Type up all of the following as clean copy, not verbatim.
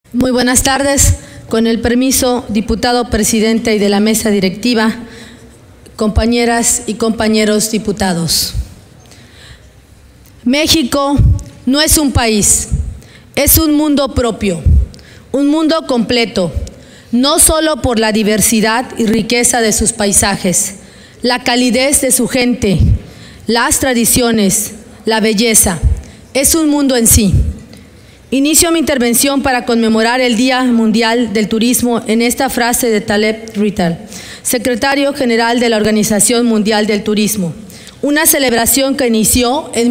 Muy buenas tardes. Con el permiso, diputado presidente y de la mesa directiva, compañeras y compañeros diputados. México no es un país, es un mundo propio, un mundo completo, no solo por la diversidad y riqueza de sus paisajes, la calidez de su gente, las tradiciones, la belleza, es un mundo en sí. Inicio mi intervención para conmemorar el Día Mundial del Turismo en esta frase de Taleb Rital, secretario general de la Organización Mundial del Turismo, una celebración que inició en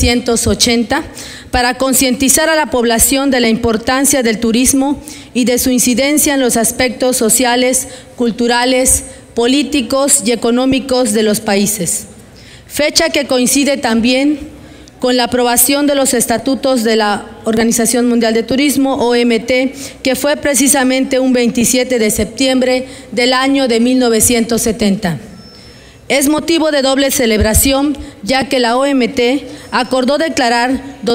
1980 para concientizar a la población de la importancia del turismo y de su incidencia en los aspectos sociales, culturales, políticos y económicos de los países. Fecha que coincide también con la aprobación de los estatutos de la Organización Mundial de Turismo, OMT, que fue precisamente un 27 de septiembre del año de 1970. Es motivo de doble celebración, ya que la OMT acordó declarar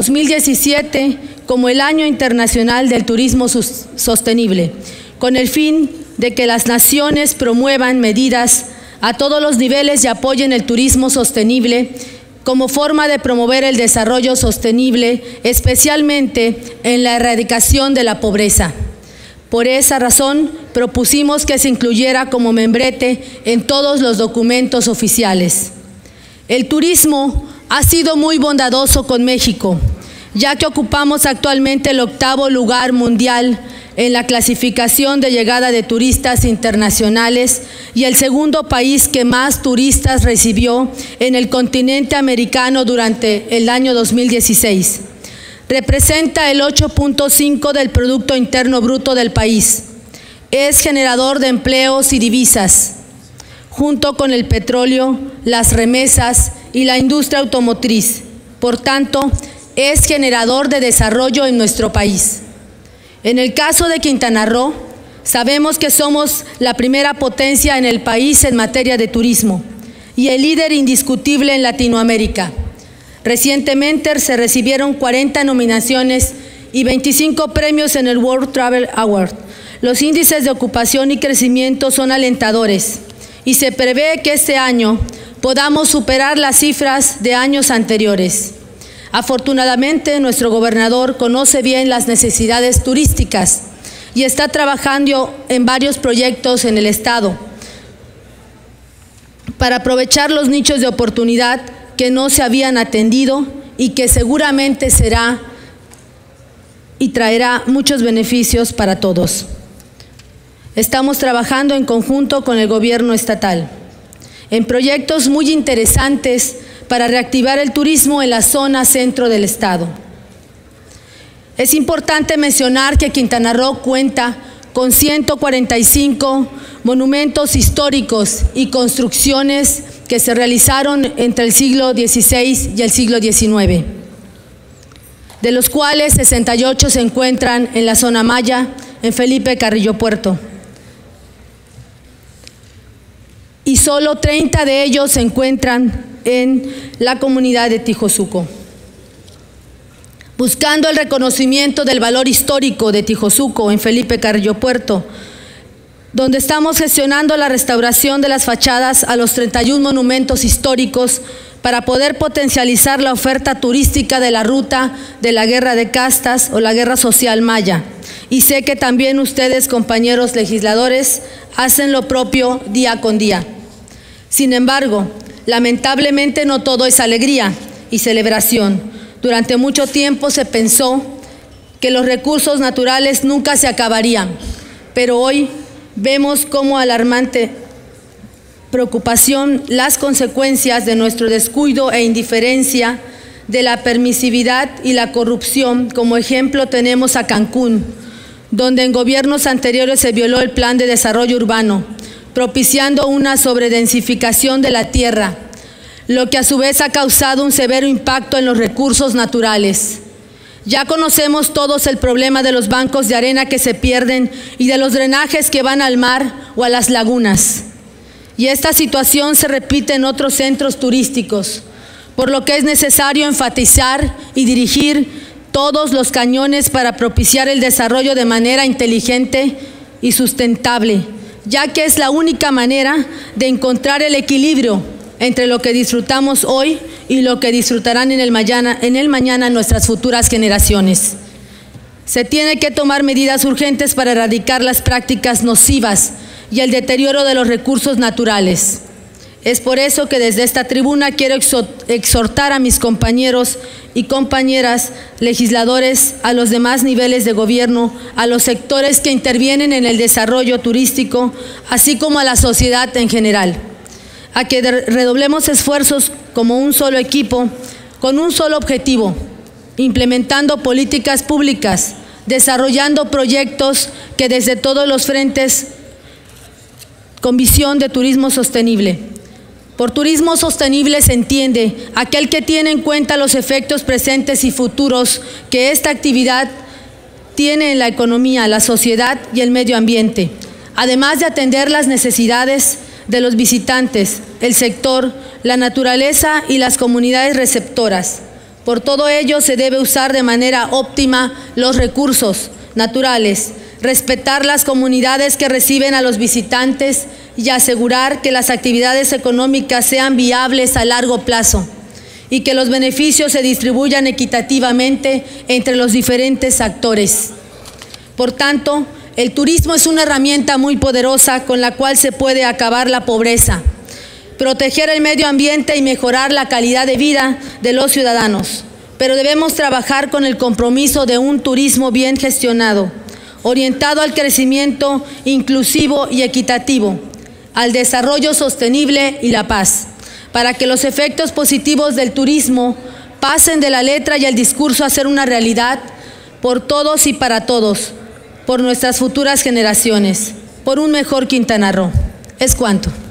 2017 como el Año Internacional del Turismo Sostenible, con el fin de que las naciones promuevan medidas a todos los niveles y apoyen el turismo sostenible como forma de promover el desarrollo sostenible, especialmente en la erradicación de la pobreza. Por esa razón, propusimos que se incluyera como membrete en todos los documentos oficiales. El turismo ha sido muy bondadoso con México, ya que ocupamos actualmente el 8º lugar mundial en la clasificación de llegada de turistas internacionales y el 2º país que más turistas recibió en el continente americano durante el año 2016. Representa el 8.5% del Producto Interno Bruto del país. Es generador de empleos y divisas, junto con el petróleo, las remesas y la industria automotriz. Por tanto, es generador de desarrollo en nuestro país. En el caso de Quintana Roo, sabemos que somos la primera potencia en el país en materia de turismo y el líder indiscutible en Latinoamérica. Recientemente se recibieron 40 nominaciones y 25 premios en el World Travel Award. Los índices de ocupación y crecimiento son alentadores y se prevé que este año podamos superar las cifras de años anteriores. Afortunadamente, nuestro gobernador conoce bien las necesidades turísticas y está trabajando en varios proyectos en el Estado para aprovechar los nichos de oportunidad que no se habían atendido y que seguramente será y traerá muchos beneficios para todos. Estamos trabajando en conjunto con el gobierno estatal en proyectos muy interesantes para reactivar el turismo en la zona centro del estado. Es importante mencionar que Quintana Roo cuenta con 145 monumentos históricos y construcciones que se realizaron entre el siglo XVI y el siglo XIX, de los cuales 68 se encuentran en la zona maya, en Felipe Carrillo Puerto, y solo 30 de ellos se encuentran en la comunidad de Tijosuco. Buscando el reconocimiento del valor histórico de Tijosuco en Felipe Carrillo Puerto, donde estamos gestionando la restauración de las fachadas a los 31 monumentos históricos para poder potencializar la oferta turística de la ruta de la Guerra de Castas o la Guerra Social Maya. Y sé que también ustedes, compañeros legisladores, hacen lo propio día con día. Sin embargo, lamentablemente no todo es alegría y celebración. Durante mucho tiempo se pensó que los recursos naturales nunca se acabarían, pero hoy vemos como alarmante preocupación las consecuencias de nuestro descuido e indiferencia, de la permisividad y la corrupción. Como ejemplo tenemos a Cancún, donde en gobiernos anteriores se violó el Plan de Desarrollo Urbano, propiciando una sobredensificación de la tierra, lo que a su vez ha causado un severo impacto en los recursos naturales. Ya conocemos todos el problema de los bancos de arena que se pierden y de los drenajes que van al mar o a las lagunas. Y esta situación se repite en otros centros turísticos, por lo que es necesario enfatizar y dirigir todos los cañones para propiciar el desarrollo de manera inteligente y sustentable, ya que es la única manera de encontrar el equilibrio entre lo que disfrutamos hoy y lo que disfrutarán en el mañana nuestras futuras generaciones. Se tiene que tomar medidas urgentes para erradicar las prácticas nocivas y el deterioro de los recursos naturales. Es por eso que desde esta tribuna quiero exhortar a mis compañeros y compañeras legisladores, a los demás niveles de gobierno, a los sectores que intervienen en el desarrollo turístico, así como a la sociedad en general, a que redoblemos esfuerzos como un solo equipo, con un solo objetivo, implementando políticas públicas, desarrollando proyectos que desde todos los frentes con visión de turismo sostenible. Por turismo sostenible se entiende aquel que tiene en cuenta los efectos presentes y futuros que esta actividad tiene en la economía, la sociedad y el medio ambiente, además de atender las necesidades de los visitantes, el sector, la naturaleza y las comunidades receptoras. Por todo ello se debe usar de manera óptima los recursos naturales, respetar las comunidades que reciben a los visitantes y asegurar que las actividades económicas sean viables a largo plazo y que los beneficios se distribuyan equitativamente entre los diferentes actores. Por tanto, el turismo es una herramienta muy poderosa con la cual se puede acabar la pobreza, proteger el medio ambiente y mejorar la calidad de vida de los ciudadanos. Pero debemos trabajar con el compromiso de un turismo bien gestionado, orientado al crecimiento inclusivo y equitativo, al desarrollo sostenible y la paz, para que los efectos positivos del turismo pasen de la letra y el discurso a ser una realidad por todos y para todos, por nuestras futuras generaciones, por un mejor Quintana Roo. Es cuanto.